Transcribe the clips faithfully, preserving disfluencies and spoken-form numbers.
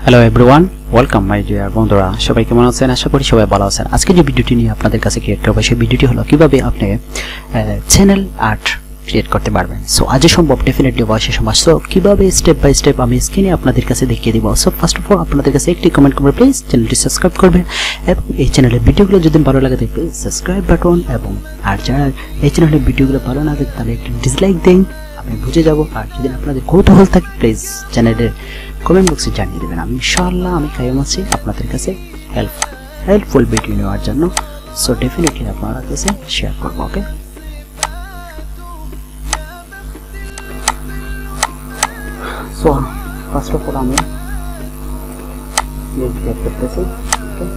Hello everyone, welcome my dear বন্ধুরা। সবাই কেমন আছেন? আশা করি সবাই ভালো আছেন। আজকে যে ভিডিওটি নিয়ে আপনাদের কাছে ক্রিয়েট করব সেই ভিডিওটি হলো কিভাবে আপনি চ্যানেল আর্ট ক্রিয়েট করতে পারবেন। সো আজই সম্ভব, ডেফিনেটলি বয়সে সময়। সো কিভাবে স্টেপ বাই স্টেপ আমি স্ক্রিনে আপনাদের কাছে দেখিয়ে দিব। সো ফার্স্ট অফ অল আপনাদের কাছে একটি কমেন্ট করবেন, প্লিজ চ্যানেলটি সাবস্ক্রাইব করবেন এবং এই চ্যানেলের ভিডিওগুলো যদি ভালো লাগে থাকে প্লিজ সাবস্ক্রাইব বাটন, এবং আর যারা এই চ্যানেলের ভিডিওগুলো ভালো না লাগে তাহলে একটি ডিসলাইক দিন, আমি বুঝে যাব। আর যদি আপনাদের কৌতূহল থাকে প্লিজ চ্যানেলের কমেন্ট বক্সে জানিয়ে দেবেন। আমি ইনশাআল্লাহ আমি কাইয়ুম আছি আপনাদের কাছে হেল্প হেল্পফুল ভিডিও নেওয়ার জন্য। সো ডেফিনেটলি আপনারা কাছে শেয়ার করবো। Okay, so first of all আমি ক্রিয়েট করতেছি। ওকে,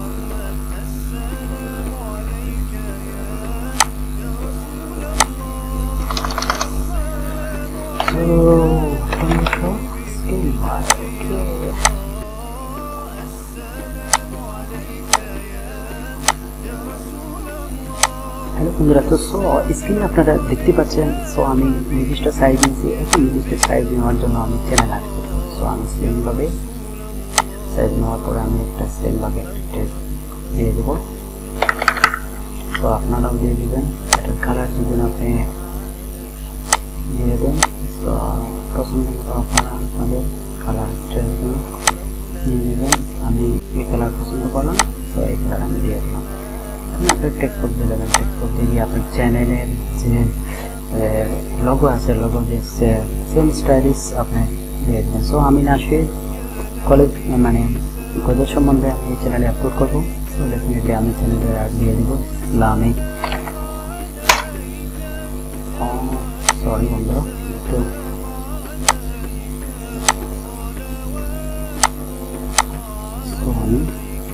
হ্যালো বন্ধুরা, তো সো স্ক্রিনে আপনারা দেখতে পাচ্ছেন। সো আমি নির্দিষ্ট সাইজ নিয়েছি, একটু নির্দিষ্ট সাইজ নেওয়ার জন্য আমি চ্যানেল আর্ট করব। সো আমি সেমভাবে সাইজ নেওয়ার পরে আমি একটা সেমভাবে একটা দিয়ে দেবো। তো আপনারাও দিয়ে দেবেন, এটার কালার দিবেন, আপনি দিয়ে দেন। তো পছন্দ মতো আপনারা আপনাদের কালারটা নিয়ে নেবেন। আমি এই কালার পছন্দ করলাম, তো এই কালার আমি দিয়ে দিলাম। আপনার টেক্সট করতে যাবেন, টেক্সট করতে গিয়ে আপনার চ্যানেলের যে লোগো আছে, লোগো যে সেম স্টাইলিশ আপনি দিয়ে দেবেন। সো আমি নাসির কলেজ মানে গজল সম্বন্ধে আমি এই চ্যানেলে আপলোড করবো। সো ডেফিনেটলি আমি চ্যানেলে আর দিয়ে দেবো আমি সরি বন্ধুরা, তো আমি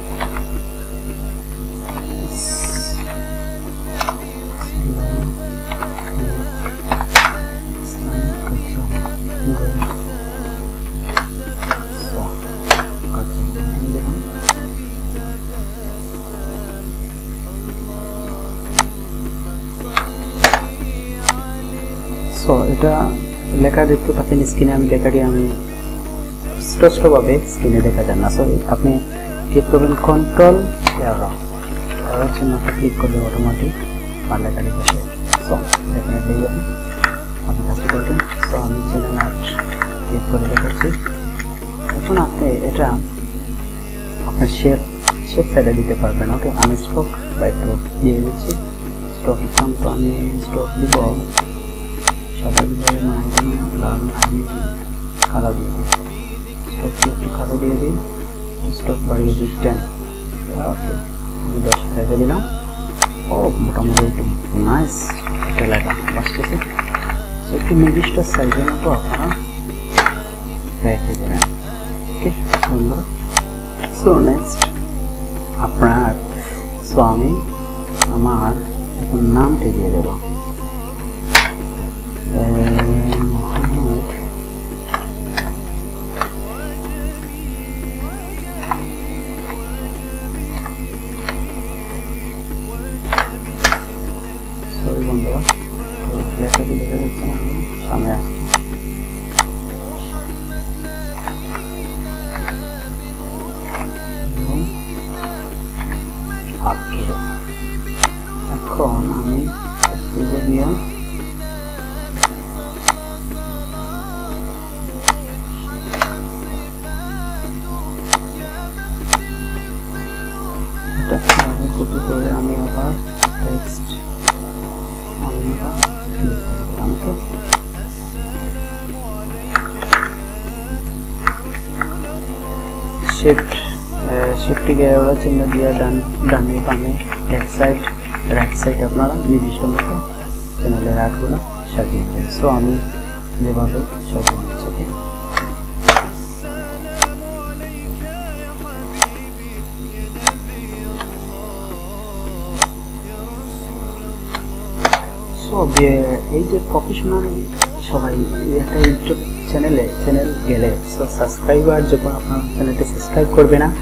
সো এটা লেখা দেখতে পাচ্ছেন স্ক্রিনে। আমি লেখাটি আমি স্পষ্টভাবে স্ক্রিনে দেখা যান না। সো আপনি ক্লিক করবেন কন্ট্রোল এরো এরো চিহ্নটা ক্লিক করলে অটোমেটিক আর লেখাটি বসে। সো ডেফিনেটলি আপনি কাজটি করবেন। সো আমি চ্যানেল আর্ট ক্লিক করে দেখাচ্ছি। এখন আপনি এটা আপনার শেপ শেপ সাইডে দিতে পারবেন। ওকে, আমি স্ট্রোক বা একটু দিয়ে দিচ্ছি। স্ট্রোক ইচ্ছাম, তো আমি স্ট্রোক দিব আমি কালো দিয়ে দিই। স্টকটি একটু কালো দিয়ে দিই, স্টক বাড়িয়ে দিই টেন। ওকে, আমি দশ রেখে দিলাম। ও মোটামুটি একটু নাইস একটা লেখা বাঁচতেছে। একটু নির্দিষ্ট সাইজের মতো আপনারা রেখে দেবেন। ওকে সুন্দর। সো নেক্সট আপনার সো আমি আমার এখন নামটি দিয়ে দেবো বন্ধুরা। লেখাটি দেখা যাচ্ছে না, সামনে আসছে। এখন আমি দিয়ে কপি করে আমি আবার টেক্সট শিফট শিফটটিকে ওরা চিহ্ন দিয়ে ডান ডানে বামে এক সাইড রাইট সাইড আপনারা নির্দিষ্ট মতো চ্যানেলের আর্টগুলো সাজিয়ে দেবেন। সো আমি যেভাবে সাজিয়ে দিচ্ছি। সো এই যে প্রফেশনাল সবাই একটা ইউটিউব চ্যানেলে চ্যানেল গেলে সো সাবস্ক্রাইবার যখন আপনার চ্যানেলটি সাবস্ক্রাইব করবে না,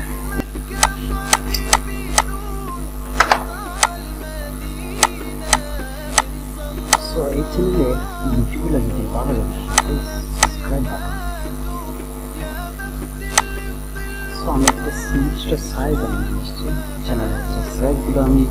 সো এই চ্যানেলে ভিডিওগুলো যদি ভালো লাগে প্লিজ সাবস্ক্রাইব বাটন সো আমি একটা নির্দিষ্ট সাইজ আমি নিচ্ছি চ্যানেলের সাইজগুলো আমি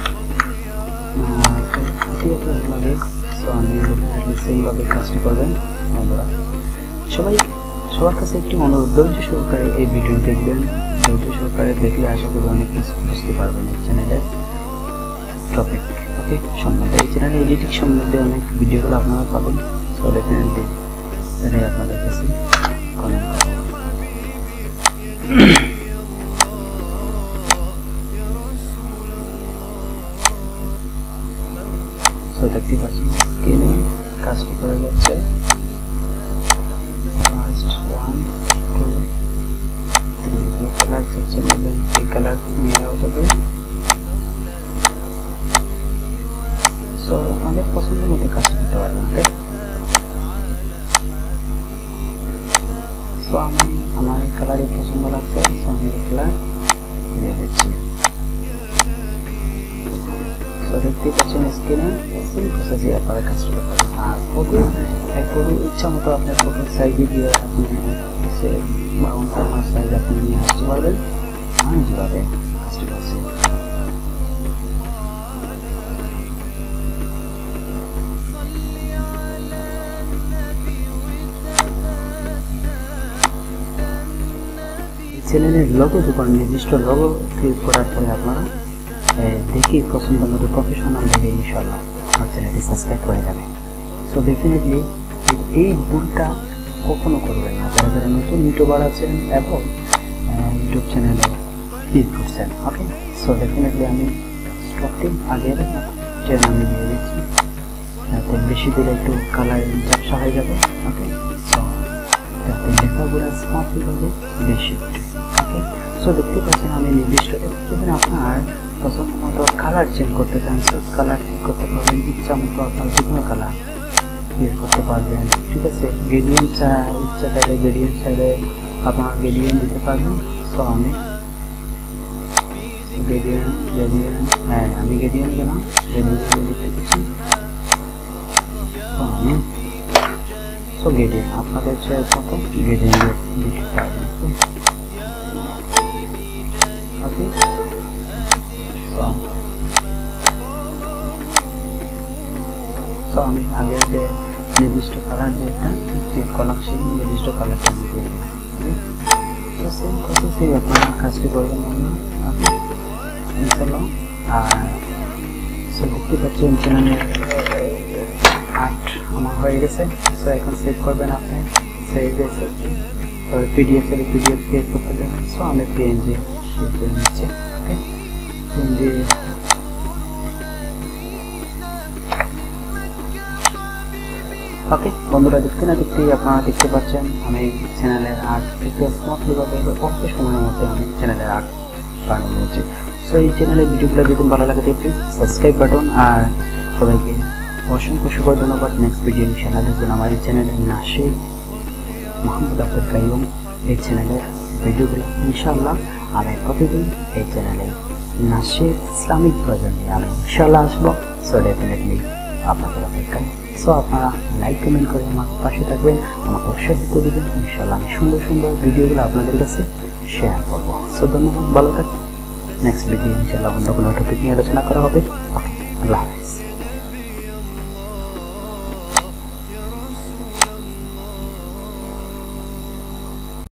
লাগে। সো আমি সেইভাবে কাজটি করবেন বন্ধুরা। সবাই সবার কাছে একটি অনুরোধ, ধৈর্য সহকারে এই ভিডিও দেখবেন। ধৈর্য সহকারে দেখলে আশা করি অনেক কিছু বুঝতে পারবেন এই চ্যানেলের টপিক ওকে সম্বন্ধে। এই চ্যানেলে এডিটিং সম্বন্ধে অনেক ভিডিওগুলো আপনারা পাবেন। সো ডেফিনেটলি এটাই আপনাদের কাছে কমেন্ট করবেন। সো দেখতে পাচ্ছেন স্ক্রিনে কাজটি করে যাচ্ছে। First one two three colour section নেবেন, এই কালার নিয়ে আউট হবে। সো আমাদের পছন্দের মতো কাজ করতে পারবেন। ওকে সো আমি আমার কালারই পছন্দ লাগছে, সো আমি কালার দিয়ে দিচ্ছি। সো দেখতে পাচ্ছেন স্ক্রিনে সেম প্রসেসে আপনারা কাজটা করতে পারবেন। আর ফটো এক ফটো ইচ্ছা মতো আপনার ফটোর সাইজে দিয়ে আপনি সে বাউন্ড আমার সাইজ আপনি নিয়ে আসতে পারবেন। আমি যেভাবে কাজটি করছি চ্যানেলের লোগো যখন নির্দিষ্ট লোগো ক্রিয়েট করার পরে আপনারা দেখি পছন্দ মতো প্রফেশনাল ভাবে ইনশাআল্লাহ আমার চ্যানেলটি সাবস্ক্রাইব করে যাবে। সো ডেফিনেটলি এই ভুলটা কখনো করবেন না যারা যারা নতুন ইউটিউবার আছেন এবং ইউটিউব চ্যানেলে ক্লিক করছেন। ওকে সো ডেফিনেটলি আমি স্টপটিং আগের ট্রেন আমি দিয়ে দিচ্ছি, যাতে বেশি দিলে একটু কালার ঝাপসা হয়ে যাবে। ওকে সো যাতে লেখাগুলো স্মার্টলি হবে বেশি। ওকে সো দেখতে পাচ্ছেন আমি নির্দিষ্ট যদি আপনার পছন্দ মতো কালার চেঞ্জ করতে চান, সো কালার চেঞ্জ করতে পারবেন। ইচ্ছা মতো আপনার যে কোনো কালার ইউজ করতে পারবেন। ঠিক আছে, গ্রেডিয়েন্ট চা ইচ্ছা চাইলে গ্রেডিয়েন্ট চাইলে আপনার গ্রেডিয়েন্ট দিতে পারবেন। সো আমি গ্রেডিয়েন্ট গ্রেডিয়েন্ট হ্যাঁ আমি গ্রেডিয়েন্ট দিলাম, গ্রেডিয়েন্ট দিতে দিচ্ছি। সো আমি সো গ্রেডিয়েন্ট আপনাদের চাই মতো গ্রেডিয়েন্ট দিতে পারবেন। ওকে সো আমি আগের যে নির্দিষ্ট কালার যেটা ক্রিয়েট করলাম সেই নির্দিষ্ট কালারটা আমি দিয়ে দিই। তো সেম প্রসেসে আপনারা কাজটি করবেন ইনশাআল্লাহ। আর সো দেখতে পাচ্ছেন চ্যানেলের আর্ট আমার হয়ে গেছে। সো এখন সেভ করবেন আপনি, সেভ এসে পিডিএফ এর পিডিএফ ক্রিয়েট করতে দেবেন। সো আমি পিএনজি ক্রিয়েট করে নিচ্ছি। ওকে পিএনজি ওকে বন্ধুরা, দেখতে না দেখতেই আপনারা দেখতে পাচ্ছেন আমি চ্যানেলের আর্ট একটু স্মার্টলিভাবে অল্প সময়ের মধ্যে আমি চ্যানেলের আর্ট বানিয়ে নিয়েছি। সো এই চ্যানেলের ভিডিওগুলো যদি ভালো লাগে প্লিজ সাবস্ক্রাইব বাটন। আর সবাইকে অসংখ্য শুভ ধন্যবাদ। নেক্সট ভিডিও ইনশাআল্লাহ দেখুন আমার এই চ্যানেলের নাশিদ মোহাম্মদ আব্দুল কাইয়ুম এই চ্যানেলের ভিডিওগুলো ইনশাআল্লাহ আমি প্রতিদিন এই চ্যানেলে নাশিদ ইসলামিক প্রয়োজন নিয়ে আমি ইনশাআল্লাহ আসবো। সো ডেফিনেটলি আপনাদের অপেক্ষায়। সো আপনারা লাইক কমেন্ট করে আমার পাশে থাকবেন, আমাকে উৎসাহিত দেবেন। ইনশাআল্লাহ আমি সুন্দর সুন্দর ভিডিওগুলো আপনাদের কাছে শেয়ার করবো। সো ধন্যবাদ, ভালো থাকবেন। নেক্সট ভিডিও ইনশাআল্লাহ অন্য কোনো টপিক নিয়ে আলোচনা করা হবে। ওকে আল্লাহ হাফেজ।